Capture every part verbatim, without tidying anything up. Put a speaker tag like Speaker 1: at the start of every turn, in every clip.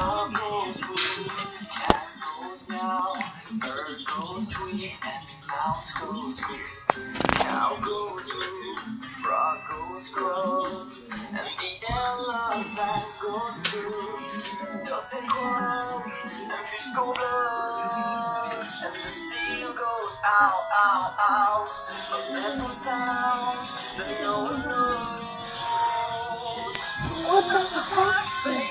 Speaker 1: Dog goes woo, cat goes meow, bird goes tweet, and mouse goes squeak. Cow goes moo, frog goes crow, and the elephant goes toot. Ducks and quack, and fish go blub, and the seal goes ow, ow, ow. But there's no sound that no one knows.
Speaker 2: What does the fox say?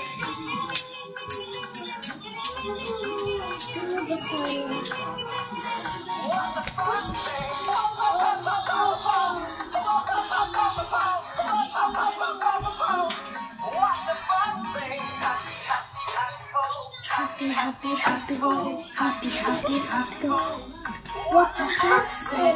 Speaker 2: Happy, happy, happy, ho, happy, happy, happy, ho. What's a fox say?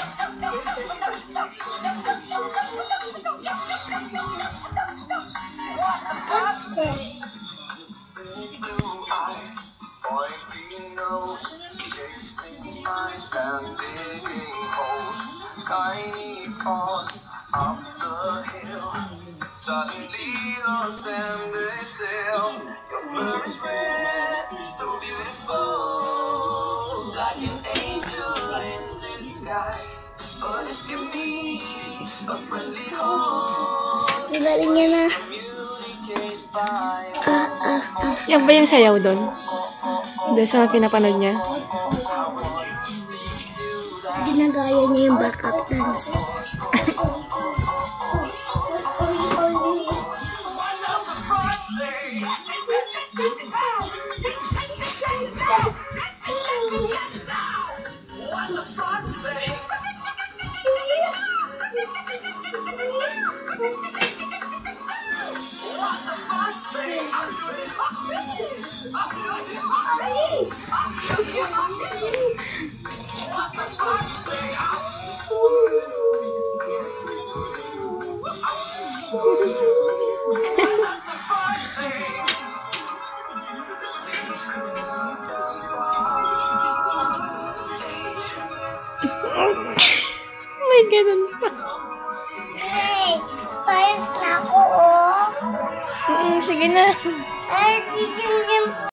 Speaker 1: Big blue eyes, pointing nose, chasing mice and digging holes. Tiny paws up the hill. Suddenly you're standing still. Your fur is red, so beautiful, like an angel in disguise. But if you meet a friendly host,
Speaker 2: Galing niya na.
Speaker 1: communicate by
Speaker 2: Ah, ah, ah.
Speaker 3: Yan ba yung sayaw doon? Doon sa pinapanood niya?
Speaker 2: Ginagaya niya yung backup dance.
Speaker 3: May ganun pa.
Speaker 2: Hey, payas na ako, oh.
Speaker 3: Mm, sige na.
Speaker 2: Ay,